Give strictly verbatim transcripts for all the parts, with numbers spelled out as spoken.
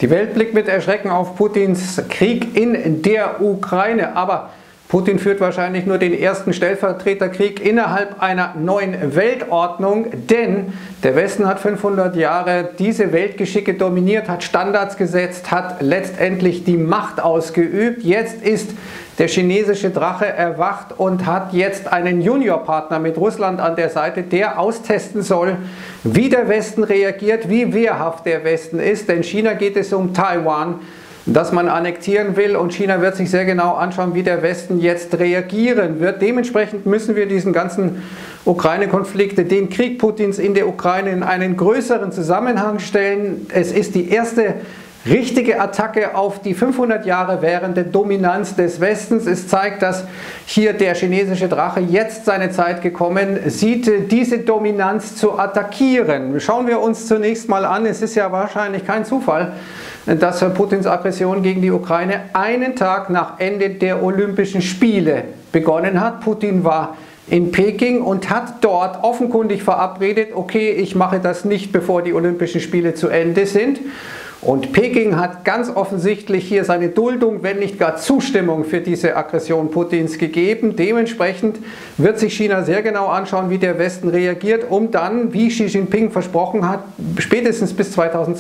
Die Welt blickt mit Erschrecken auf Putins Krieg in der Ukraine, aber Putin führt wahrscheinlich nur den ersten Stellvertreterkrieg innerhalb einer neuen Weltordnung, denn der Westen hat fünfhundert Jahre diese Weltgeschicke dominiert, hat Standards gesetzt, hat letztendlich die Macht ausgeübt. Jetzt ist der chinesische Drache erwacht und hat jetzt einen Juniorpartner mit Russland an der Seite, der austesten soll, wie der Westen reagiert, wie wehrhaft der Westen ist, denn China geht es um Taiwan, das man annektieren will, und China wird sich sehr genau anschauen, wie der Westen jetzt reagieren wird. Dementsprechend müssen wir diesen ganzen Ukraine-Konflikt, den Krieg Putins in der Ukraine, in einen größeren Zusammenhang stellen. Es ist die erste richtige Attacke auf die fünfhundert Jahre währende Dominanz des Westens. Es zeigt, dass hier der chinesische Drache jetzt seine Zeit gekommen sieht, diese Dominanz zu attackieren. Schauen wir uns zunächst mal an, es ist ja wahrscheinlich kein Zufall, dass Putins Aggression gegen die Ukraine einen Tag nach Ende der Olympischen Spiele begonnen hat. Putin war in Peking und hat dort offenkundig verabredet, okay, ich mache das nicht, bevor die Olympischen Spiele zu Ende sind. Und Peking hat ganz offensichtlich hier seine Duldung, wenn nicht gar Zustimmung für diese Aggression Putins gegeben. Dementsprechend wird sich China sehr genau anschauen, wie der Westen reagiert, um dann, wie Xi Jinping versprochen hat, spätestens bis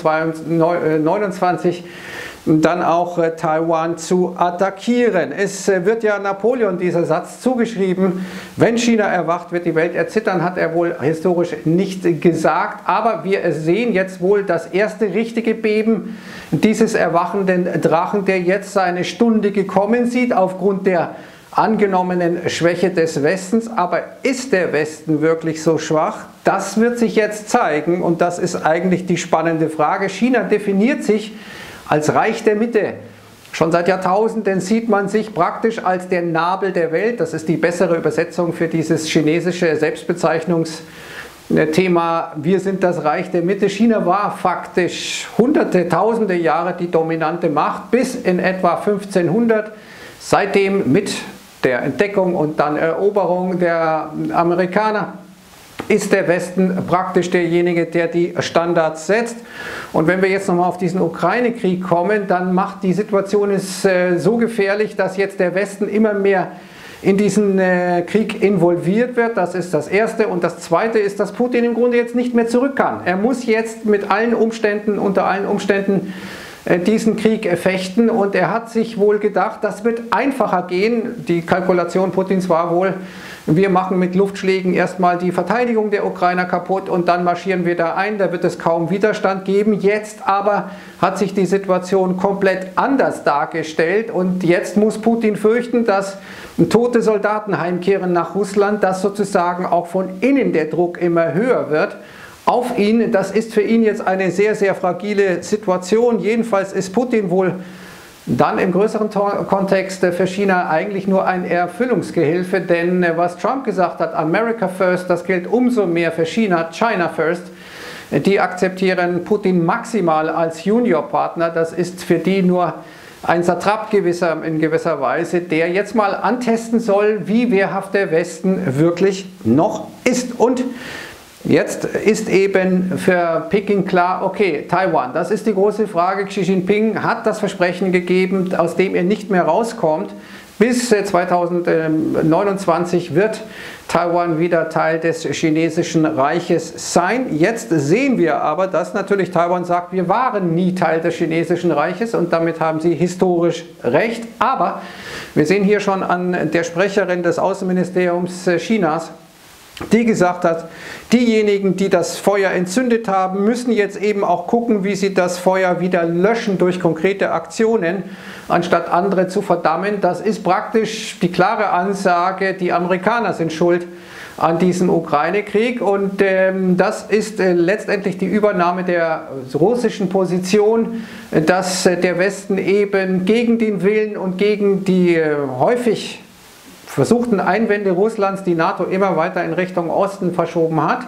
zweitausendneunundzwanzig dann auch äh, Taiwan zu attackieren. Es äh, wird ja Napoleon dieser Satz zugeschrieben, wenn China erwacht, wird die Welt erzittern, hat er wohl historisch nicht gesagt, aber wir sehen jetzt wohl das erste richtige Beben dieses erwachenden Drachen, der jetzt seine Stunde gekommen sieht aufgrund der angenommenen Schwäche des Westens. Aber ist der Westen wirklich so schwach? Das wird sich jetzt zeigen, und das ist eigentlich die spannende Frage. China definiert sich als Reich der Mitte. Schon seit Jahrtausenden sieht man sich praktisch als der Nabel der Welt. Das ist die bessere Übersetzung für dieses chinesische Selbstbezeichnungsthema. Wir sind das Reich der Mitte. China war faktisch hunderte, tausende Jahre die dominante Macht bis in etwa fünfzehnhundert. Seitdem mit der Entdeckung und dann Eroberung der Amerikaner ist der Westen praktisch derjenige, der die Standards setzt. Und wenn wir jetzt nochmal auf diesen Ukraine-Krieg kommen, dann macht die Situation es äh, so gefährlich, dass jetzt der Westen immer mehr in diesen äh, Krieg involviert wird. Das ist das Erste. Und das Zweite ist, dass Putin im Grunde jetzt nicht mehr zurück kann. Er muss jetzt mit allen Umständen, unter allen Umständen äh, diesen Krieg fechten. Und er hat sich wohl gedacht, das wird einfacher gehen. Die Kalkulation Putins war wohl, wir machen mit Luftschlägen erstmal die Verteidigung der Ukrainer kaputt und dann marschieren wir da ein, da wird es kaum Widerstand geben. Jetzt aber hat sich die Situation komplett anders dargestellt und jetzt muss Putin fürchten, dass tote Soldaten heimkehren nach Russland, dass sozusagen auch von innen der Druck immer höher wird auf ihn. Das ist für ihn jetzt eine sehr, sehr fragile Situation. Jedenfalls ist Putin wohl dann im größeren Kontext für China eigentlich nur ein Erfüllungsgehilfe, denn was Trump gesagt hat, America First, das gilt umso mehr für China, China First. Die akzeptieren Putin maximal als Juniorpartner, das ist für die nur ein Satrap gewisser, in gewisser Weise, der jetzt mal antesten soll, wie wehrhaft der Westen wirklich noch ist. Und jetzt ist eben für Peking klar, okay, Taiwan, das ist die große Frage. Xi Jinping hat das Versprechen gegeben, aus dem er nicht mehr rauskommt. Bis zweitausendneunundzwanzig wird Taiwan wieder Teil des chinesischen Reiches sein. Jetzt sehen wir aber, dass natürlich Taiwan sagt, wir waren nie Teil des chinesischen Reiches, und damit haben sie historisch recht. Aber wir sehen hier schon an der Sprecherin des Außenministeriums Chinas, die gesagt hat, diejenigen, die das Feuer entzündet haben, müssen jetzt eben auch gucken, wie sie das Feuer wieder löschen durch konkrete Aktionen, anstatt andere zu verdammen. Das ist praktisch die klare Ansage, die Amerikaner sind schuld an diesem Ukraine-Krieg, und ähm, das ist äh, letztendlich die Übernahme der russischen Position, äh, dass äh, der Westen eben gegen den Willen und gegen die äh, häufig versuchten Einwände Russlands die NATO immer weiter in Richtung Osten verschoben hat.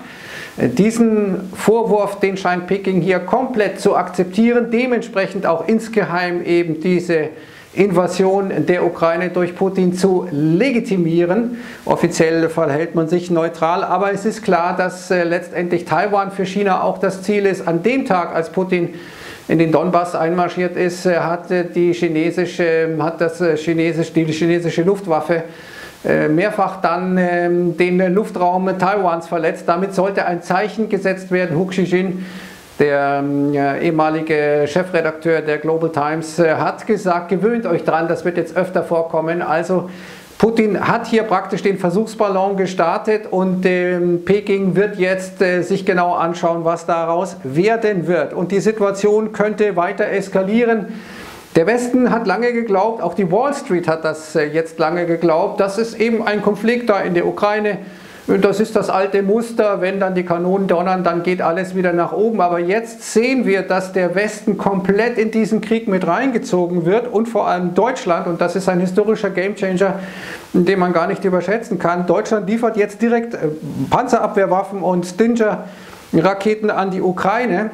Diesen Vorwurf, den scheint Peking hier komplett zu akzeptieren, dementsprechend auch insgeheim eben diese Invasion der Ukraine durch Putin zu legitimieren. Offiziell verhält man sich neutral, aber es ist klar, dass äh, letztendlich Taiwan für China auch das Ziel ist. An dem Tag, als Putin in den Donbass einmarschiert ist, hat die chinesische, hat das chinesische, die chinesische Luftwaffe mehrfach dann den Luftraum Taiwans verletzt. Damit sollte ein Zeichen gesetzt werden. Hu Xijin, der ehemalige Chefredakteur der Global Times, hat gesagt, gewöhnt euch dran, das wird jetzt öfter vorkommen. Also Putin hat hier praktisch den Versuchsballon gestartet und äh, Peking wird jetzt äh, sich genau anschauen, was daraus werden wird. Und die Situation könnte weiter eskalieren. Der Westen hat lange geglaubt, auch die Wall Street hat das äh, jetzt lange geglaubt, dass es eben ein Konflikt da in der Ukraine. Und das ist das alte Muster, wenn dann die Kanonen donnern, dann geht alles wieder nach oben. Aber jetzt sehen wir, dass der Westen komplett in diesen Krieg mit reingezogen wird und vor allem Deutschland, und das ist ein historischer Gamechanger, den man gar nicht überschätzen kann. Deutschland liefert jetzt direkt Panzerabwehrwaffen und Stinger-Raketen an die Ukraine.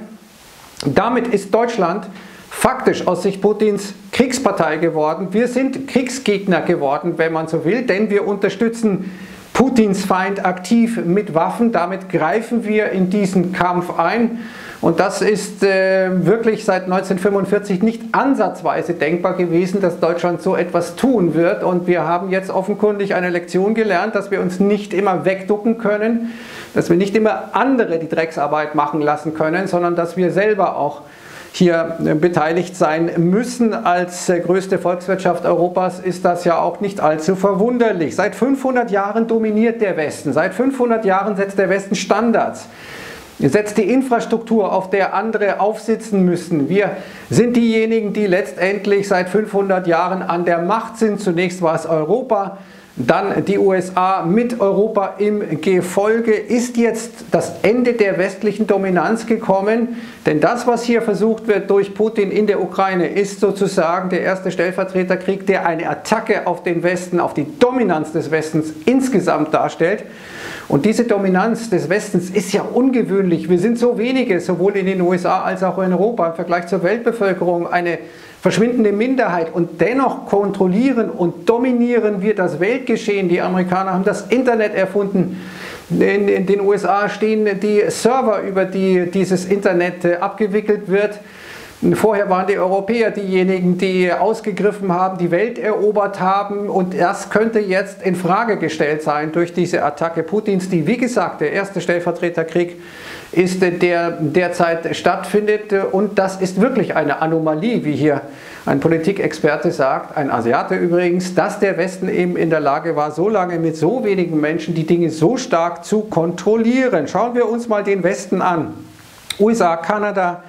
Damit ist Deutschland faktisch aus Sicht Putins Kriegspartei geworden. Wir sind Kriegsgegner geworden, wenn man so will, denn wir unterstützen Putins Feind aktiv mit Waffen. Damit greifen wir in diesen Kampf ein. Und das ist äh, wirklich seit neunzehnhundertfünfundvierzig nicht ansatzweise denkbar gewesen, dass Deutschland so etwas tun wird. Und wir haben jetzt offenkundig eine Lektion gelernt, dass wir uns nicht immer wegducken können, dass wir nicht immer andere die Drecksarbeit machen lassen können, sondern dass wir selber auch hier beteiligt sein müssen. Als größte Volkswirtschaft Europas ist das ja auch nicht allzu verwunderlich. Seit fünfhundert Jahren dominiert der Westen, seit fünfhundert Jahren setzt der Westen Standards, setzt die Infrastruktur, auf der andere aufsitzen müssen. Wir sind diejenigen, die letztendlich seit fünfhundert Jahren an der Macht sind. Zunächst war es Europa, dann die U S A mit Europa im Gefolge. Ist jetzt das Ende der westlichen Dominanz gekommen? Denn das, was hier versucht wird durch Putin in der Ukraine, ist sozusagen der erste Stellvertreterkrieg, der eine Attacke auf den Westen, auf die Dominanz des Westens insgesamt darstellt. Und diese Dominanz des Westens ist ja ungewöhnlich. Wir sind so wenige, sowohl in den U S A als auch in Europa, im Vergleich zur Weltbevölkerung eine verschwindende Minderheit, und dennoch kontrollieren und dominieren wir das Weltgeschehen. Die Amerikaner haben das Internet erfunden. In, in den U S A stehen die Server, über die dieses Internet äh, abgewickelt wird. Vorher waren die Europäer diejenigen, die ausgegriffen haben, die Welt erobert haben, und das könnte jetzt in Frage gestellt sein durch diese Attacke Putins, die, wie gesagt, der erste Stellvertreterkrieg ist, der derzeit stattfindet, und das ist wirklich eine Anomalie, wie hier ein Politikexperte sagt, ein Asiate übrigens, dass der Westen eben in der Lage war, so lange mit so wenigen Menschen die Dinge so stark zu kontrollieren. Schauen wir uns mal den Westen an. U S A, Kanada,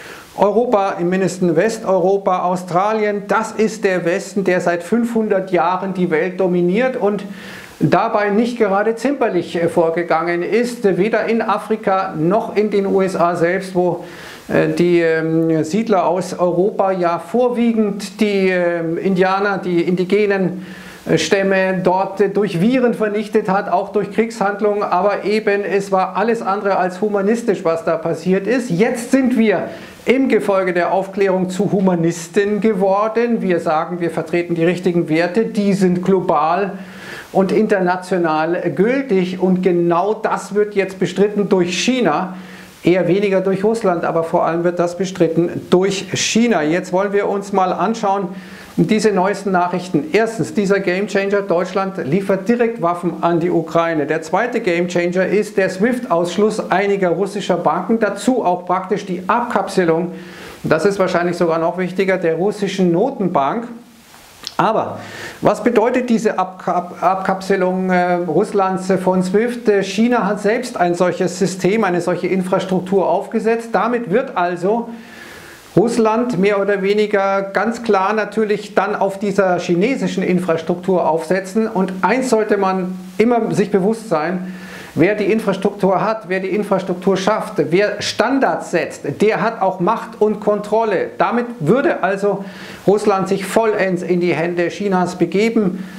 Europa, im Mindesten Westeuropa, Australien, das ist der Westen, der seit fünfhundert Jahren die Welt dominiert und dabei nicht gerade zimperlich vorgegangen ist, weder in Afrika noch in den U S A selbst, wo die Siedler aus Europa ja vorwiegend die Indianer, die indigenen Stämme dort durch Viren vernichtet hat, auch durch Kriegshandlungen, aber eben es war alles andere als humanistisch, was da passiert ist. Jetzt sind wir im Gefolge der Aufklärung zu Humanisten geworden. Wir sagen, wir vertreten die richtigen Werte, die sind global und international gültig, und genau das wird jetzt bestritten durch China, eher weniger durch Russland, aber vor allem wird das bestritten durch China. Jetzt wollen wir uns mal anschauen, diese neuesten Nachrichten. Erstens, dieser Gamechanger Deutschland liefert direkt Waffen an die Ukraine. Der zweite Gamechanger ist der SWIFT-Ausschluss einiger russischer Banken, dazu auch praktisch die Abkapselung, das ist wahrscheinlich sogar noch wichtiger, der russischen Notenbank. Aber was bedeutet diese Abkap Abkapselung äh, Russlands äh, von SWIFT? Äh, China hat selbst ein solches System, eine solche Infrastruktur aufgesetzt. Damit wird also Russland mehr oder weniger ganz klar natürlich dann auf dieser chinesischen Infrastruktur aufsetzen. Und eins sollte man immer sich bewusst sein: Wer die Infrastruktur hat, wer die Infrastruktur schafft, wer Standards setzt, der hat auch Macht und Kontrolle. Damit würde also Russland sich vollends in die Hände Chinas begeben.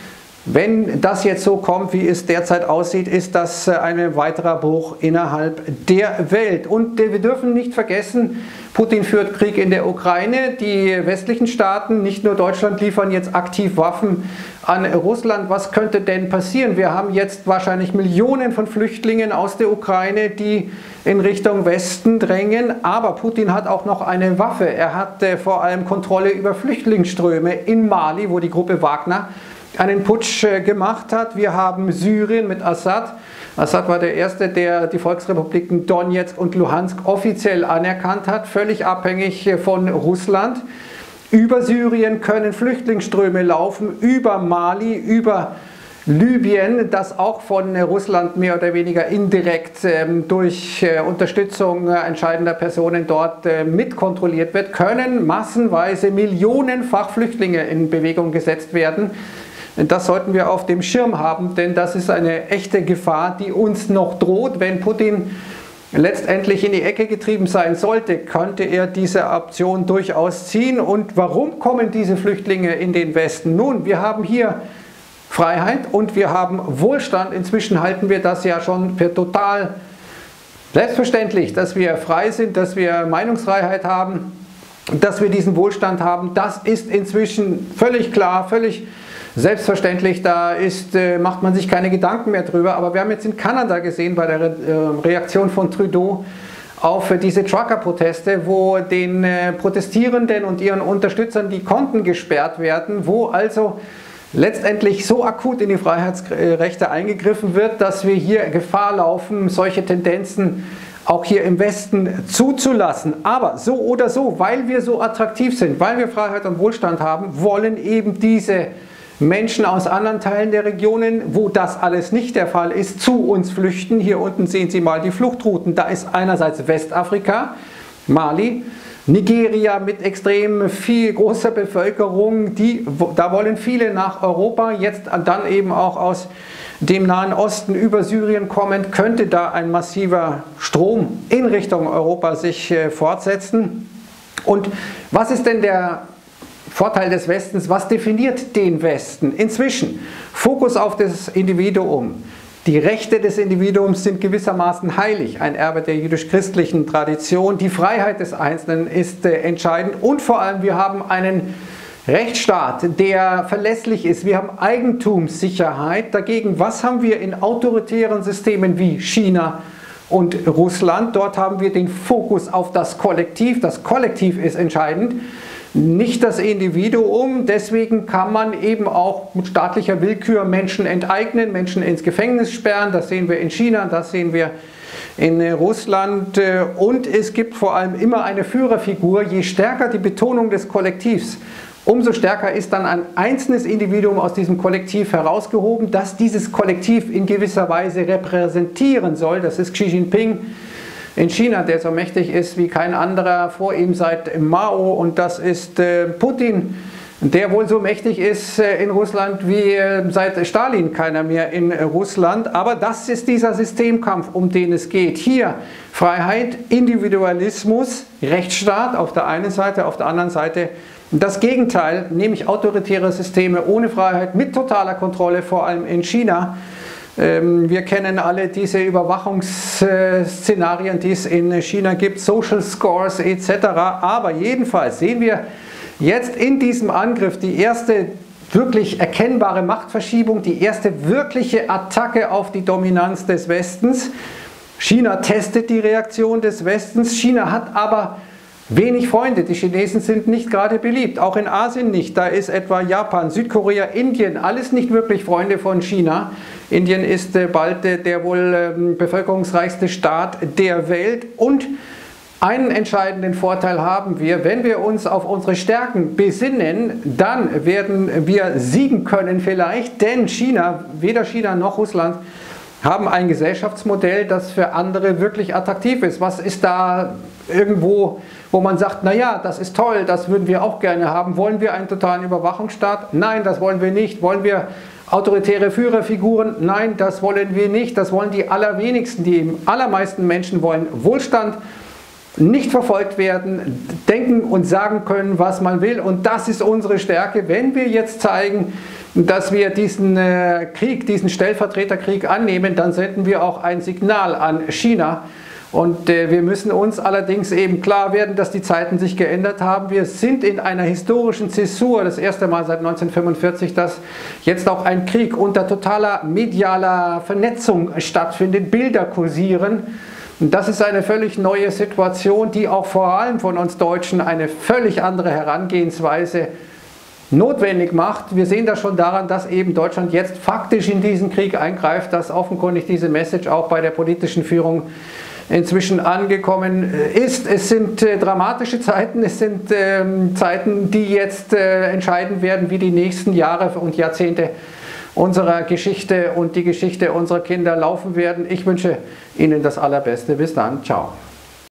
Wenn das jetzt so kommt, wie es derzeit aussieht, ist das ein weiterer Bruch innerhalb der Welt. Und wir dürfen nicht vergessen, Putin führt Krieg in der Ukraine. Die westlichen Staaten, nicht nur Deutschland, liefern jetzt aktiv Waffen an Russland. Was könnte denn passieren? Wir haben jetzt wahrscheinlich Millionen von Flüchtlingen aus der Ukraine, die in Richtung Westen drängen. Aber Putin hat auch noch eine Waffe. Er hat äh, vor allem Kontrolle über Flüchtlingsströme in Mali, wo die Gruppe Wagner einen Putsch gemacht hat. Wir haben Syrien mit Assad. Assad war der Erste, der die Volksrepubliken Donetsk und Luhansk offiziell anerkannt hat, völlig abhängig von Russland. Über Syrien können Flüchtlingsströme laufen, über Mali, über Libyen, das auch von Russland mehr oder weniger indirekt ähm, durch äh, Unterstützung äh, entscheidender Personen dort äh, mitkontrolliert wird, können massenweise millionenfach Flüchtlinge in Bewegung gesetzt werden. Das sollten wir auf dem Schirm haben, denn das ist eine echte Gefahr, die uns noch droht. Wenn Putin letztendlich in die Ecke getrieben sein sollte, könnte er diese Option durchaus ziehen. Und warum kommen diese Flüchtlinge in den Westen? Nun, wir haben hier Freiheit und wir haben Wohlstand. Inzwischen halten wir das ja schon für total selbstverständlich, dass wir frei sind, dass wir Meinungsfreiheit haben, dass wir diesen Wohlstand haben. Das ist inzwischen völlig klar, völlig selbstverständlich, da ist, äh, macht man sich keine Gedanken mehr drüber. Aber wir haben jetzt in Kanada gesehen, bei der Re äh, Reaktion von Trudeau auf äh, diese Trucker-Proteste, wo den äh, Protestierenden und ihren Unterstützern die Konten gesperrt werden, wo also letztendlich so akut in die Freiheitsrechte eingegriffen wird, dass wir hier Gefahr laufen, solche Tendenzen auch hier im Westen zuzulassen. Aber so oder so, weil wir so attraktiv sind, weil wir Freiheit und Wohlstand haben, wollen eben diese Menschen aus anderen Teilen der Regionen, wo das alles nicht der Fall ist, zu uns flüchten. Hier unten sehen Sie mal die Fluchtrouten. Da ist einerseits Westafrika, Mali, Nigeria mit extrem viel großer Bevölkerung. Die, da wollen viele nach Europa, jetzt dann eben auch aus dem Nahen Osten über Syrien kommen. Könnte da ein massiver Strom in Richtung Europa sich äh, fortsetzen. Und was ist denn der Vorteil des Westens? Was definiert den Westen? Inzwischen Fokus auf das Individuum. Die Rechte des Individuums sind gewissermaßen heilig, ein Erbe der jüdisch-christlichen Tradition. Die Freiheit des Einzelnen ist äh, entscheidend und vor allem wir haben einen Rechtsstaat, der verlässlich ist. Wir haben Eigentumssicherheit. Dagegen, was haben wir in autoritären Systemen wie China und Russland? Dort haben wir den Fokus auf das Kollektiv. Das Kollektiv ist entscheidend, nicht das Individuum. Deswegen kann man eben auch mit staatlicher Willkür Menschen enteignen, Menschen ins Gefängnis sperren. Das sehen wir in China, das sehen wir in Russland. Und es gibt vor allem immer eine Führerfigur. Je stärker die Betonung des Kollektivs, umso stärker ist dann ein einzelnes Individuum aus diesem Kollektiv herausgehoben, das dieses Kollektiv in gewisser Weise repräsentieren soll. Das ist Xi Jinping in China, der so mächtig ist wie kein anderer vor ihm seit Mao, und das ist äh, Putin, der wohl so mächtig ist äh, in Russland wie äh, seit Stalin keiner mehr in äh, Russland. Aber das ist dieser Systemkampf, um den es geht. Hier Freiheit, Individualismus, Rechtsstaat auf der einen Seite, auf der anderen Seite das Gegenteil, nämlich autoritäre Systeme ohne Freiheit, mit totaler Kontrolle, vor allem in China. Wir kennen alle diese Überwachungsszenarien, die es in China gibt, Social Scores et cetera. Aber jedenfalls sehen wir jetzt in diesem Angriff die erste wirklich erkennbare Machtverschiebung, die erste wirkliche Attacke auf die Dominanz des Westens. China testet die Reaktion des Westens. China hat aber wenig Freunde. Die Chinesen sind nicht gerade beliebt, auch in Asien nicht. Da ist etwa Japan, Südkorea, Indien, alles nicht wirklich Freunde von China. Indien ist bald der wohl bevölkerungsreichste Staat der Welt. Und einen entscheidenden Vorteil haben wir: Wenn wir uns auf unsere Stärken besinnen, dann werden wir siegen können vielleicht, denn China, weder China noch Russland, haben ein Gesellschaftsmodell, das für andere wirklich attraktiv ist. Was ist da irgendwo, wo man sagt, naja, das ist toll, das würden wir auch gerne haben. Wollen wir einen totalen Überwachungsstaat? Nein, das wollen wir nicht. Wollen wir autoritäre Führerfiguren? Nein, das wollen wir nicht. Das wollen die allerwenigsten. Die allermeisten Menschen wollen Wohlstand, nicht verfolgt werden, denken und sagen können, was man will. Und das ist unsere Stärke. Wenn wir jetzt zeigen, dass wir diesen äh, Krieg, diesen Stellvertreterkrieg annehmen, dann senden wir auch ein Signal an China. Und äh, wir müssen uns allerdings eben klar werden, dass die Zeiten sich geändert haben. Wir sind in einer historischen Zäsur, das erste Mal seit neunzehnhundertfünfundvierzig, dass jetzt auch ein Krieg unter totaler medialer Vernetzung stattfindet, Bilder kursieren. Und das ist eine völlig neue Situation, die auch vor allem von uns Deutschen eine völlig andere Herangehensweise notwendig macht. Wir sehen das schon daran, dass eben Deutschland jetzt faktisch in diesen Krieg eingreift, dass offenkundig diese Message auch bei der politischen Führung inzwischen angekommen ist. Es sind äh, dramatische Zeiten, es sind ähm, Zeiten, die jetzt äh, entscheiden werden, wie die nächsten Jahre und Jahrzehnte unserer Geschichte und die Geschichte unserer Kinder laufen werden. Ich wünsche Ihnen das Allerbeste. Bis dann. Ciao.